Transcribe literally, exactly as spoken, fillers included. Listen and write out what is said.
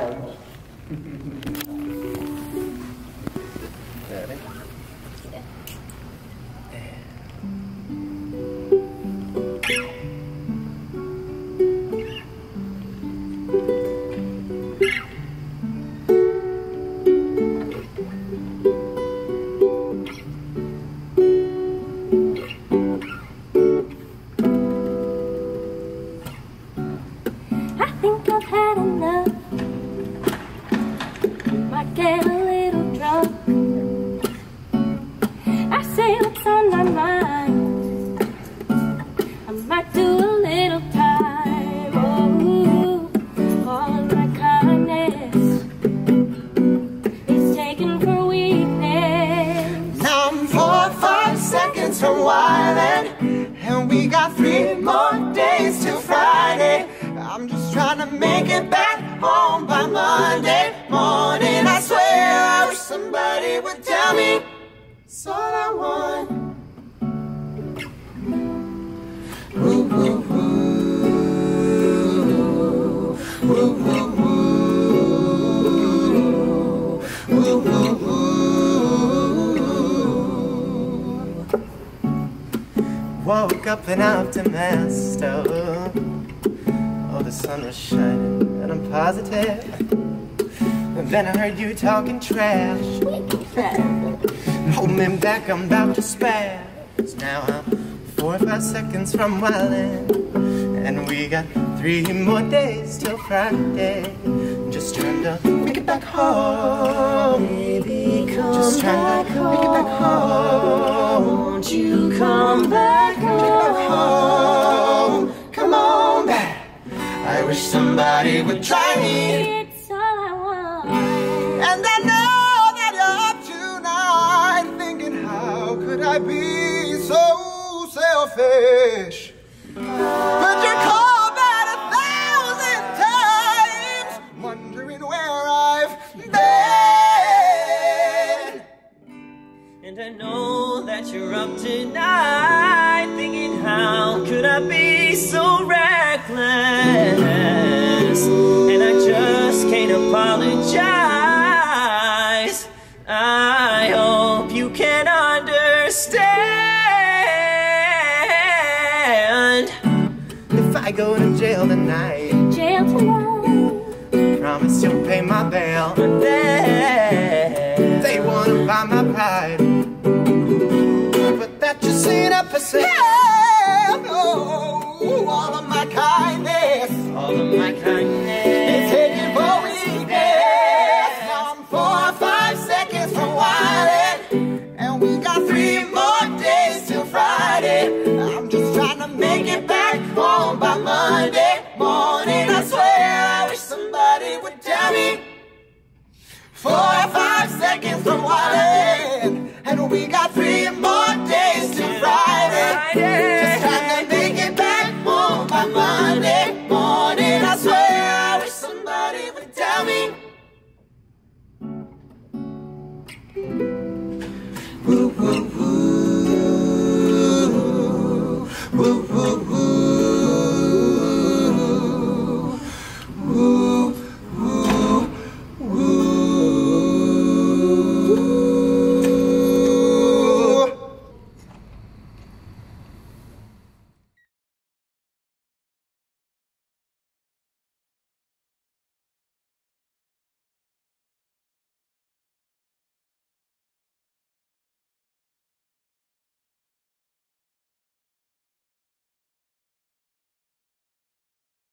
time. Ready? I think I've had enough. Might get a little drunk. I say what's on my mind. I might do a little time. Oh, all of my kindness is taken for weakness. Now I'm four or five seconds from wildin', and we got three more days till Friday. I'm just trying to make it back home by Monday morning. I swear I wish somebody would tell me it's all I want. Ooh, ooh, ooh. Ooh, ooh, ooh. Ooh, ooh, ooh. Woke up an optimist. Oh. Oh, the sun was shining, and I'm positive. And then I heard you talking trash. Hold me back, I'm about to spaz. Now I'm four or five seconds from wildin', and we got three more days till Friday. Just trying to make it back home. Baby, come Just trying to make it back home. Won't you come back home? Make it back home. Come on back. I wish somebody would try me. It's all I want. And I know that you're up tonight, thinking, how could I be so selfish? But you called that a thousand times, wondering where I've been. And I know that you're up tonight, thinking, how could I be so reckless? And I just can't apologize. I hope you can understand. If I go to jail tonight, Jail tonight. promise you'll pay my bail. But then They wanna buy my pride, but that just ain't up for sale. No, all of my kindness, all of my kindness it's taken for weakness. Now I'm four or five seconds from wildin', and we got three more days till Friday. I'm just trying to make it back home by Monday morning. I swear I wish somebody would tell me. Four or five seconds from wildin', and we got